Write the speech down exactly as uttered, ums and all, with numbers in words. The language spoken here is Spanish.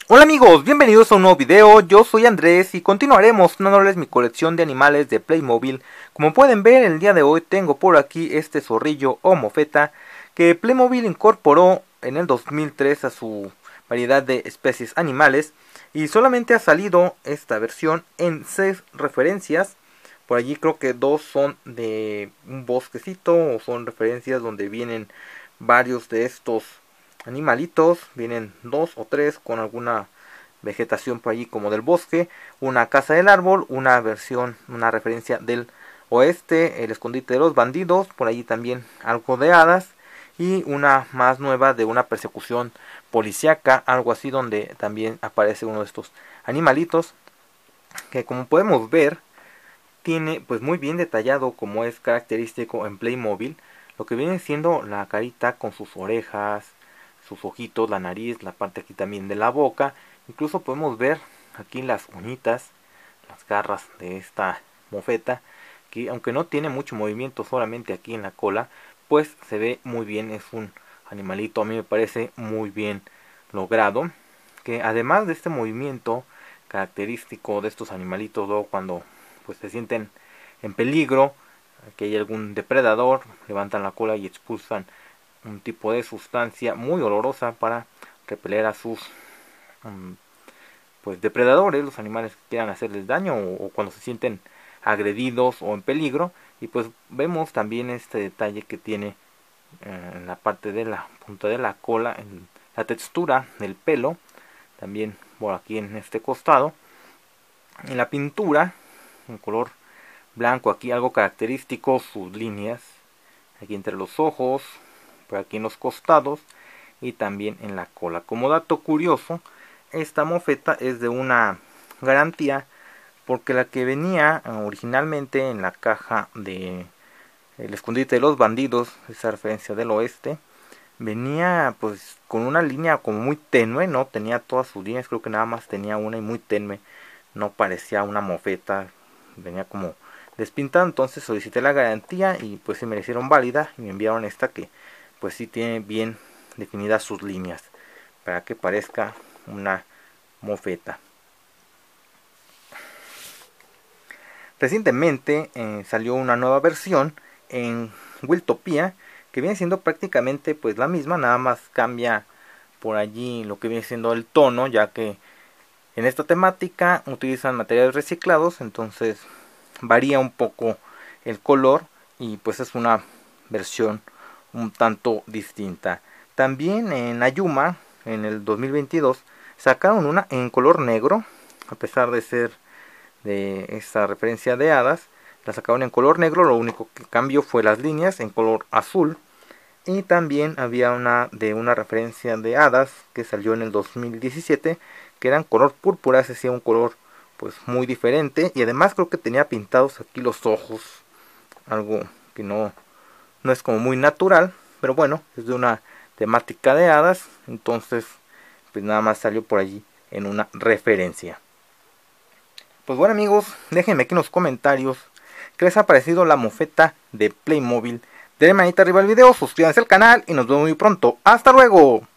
Hola amigos, bienvenidos a un nuevo video. Yo soy Andrés y continuaré mostrándoles mi colección de animales de Playmobil. Como pueden ver, el día de hoy tengo por aquí este zorrillo o mofeta que Playmobil incorporó en el dos mil tres a su variedad de especies animales, y solamente ha salido esta versión en seis referencias. Por allí creo que dos son de un bosquecito, o son referencias donde vienen varios de estos animalitos. Vienen dos o tres con alguna vegetación por allí como del bosque, una casa del árbol, una versión, una referencia del oeste, el escondite de los bandidos, por allí también algo de hadas, y una más nueva de una persecución policíaca, algo así, donde también aparece uno de estos animalitos que, como podemos ver, tiene pues muy bien detallado, como es característico en Playmobil, lo que viene siendo la carita con sus orejas, sus ojitos, la nariz, la parte aquí también de la boca. Incluso podemos ver aquí las uñitas, las garras de esta mofeta, que aunque no tiene mucho movimiento, solamente aquí en la cola, pues se ve muy bien. Es un animalito, a mí me parece muy bien logrado, que además de este movimiento característico de estos animalitos, luego cuando pues se sienten en peligro, que hay algún depredador, levantan la cola y expulsan un tipo de sustancia muy olorosa para repeler a sus um, pues depredadores, los animales que quieran hacerles daño, o, o cuando se sienten agredidos o en peligro. Y pues vemos también este detalle que tiene eh, en la parte de la punta de la cola, en la textura del pelo, también por aquí en este costado, en la pintura en color blanco, aquí algo característico, sus líneas aquí entre los ojos, por aquí en los costados y también en la cola. Como dato curioso, esta mofeta es de una garantía, porque la que venía originalmente en la caja de El escondite de los bandidos, esa referencia del oeste, venía pues con una línea como muy tenue, no tenía todas sus líneas, creo que nada más tenía una y muy tenue, no parecía una mofeta, venía como despintada. Entonces solicité la garantía y pues sí me la hicieron válida y me enviaron esta que pues sí tiene bien definidas sus líneas para que parezca una mofeta. Recientemente eh, salió una nueva versión en Wiltopia, que viene siendo prácticamente pues la misma, nada más cambia por allí lo que viene siendo el tono, ya que en esta temática utilizan materiales reciclados, entonces varía un poco el color y pues es una versión un tanto distinta. También en Ayuma, en el dos mil veintidós, sacaron una en color negro, a pesar de ser de esta referencia de hadas, la sacaron en color negro. Lo único que cambió fue las líneas en color azul. Y también había una de una referencia de hadas que salió en el dos mil diecisiete, que eran color púrpura, ese sí, un color pues muy diferente, y además creo que tenía pintados aquí los ojos, algo que no, no es como muy natural, pero bueno, es de una temática de hadas, entonces pues nada más salió por allí en una referencia. Pues bueno amigos, déjenme aquí en los comentarios qué les ha parecido la mofeta de Playmobil. Denle manita arriba al video, suscríbanse al canal y nos vemos muy pronto. ¡Hasta luego!